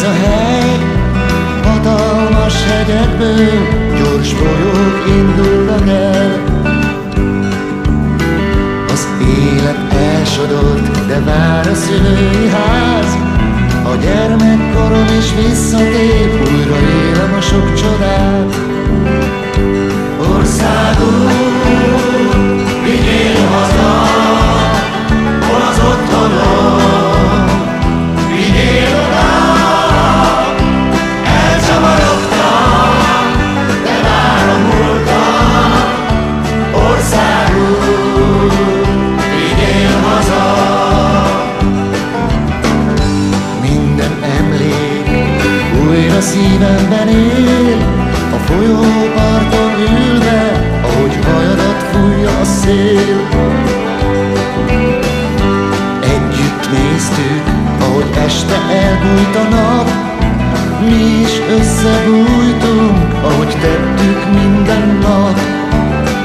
a hely, hatalmas hegyekből gyors folyók indulnak el. Az élet elsodort, de vár a szülői ház. A gyermekkorom is visszatér, újra élem a sok csodát. Országom, vigyél haza, hol az otthonom, vigyél oda. Elcsavarodtam, de vár a múltam. Országom, vigyél haza. Minden emlék újra szívemben él, a folyóparton ülve, ahogy hajadat fújja a szél. Együtt néztük, ahogy este elbújt a nap, mi is összebújtunk, ahogy tettük minden nap.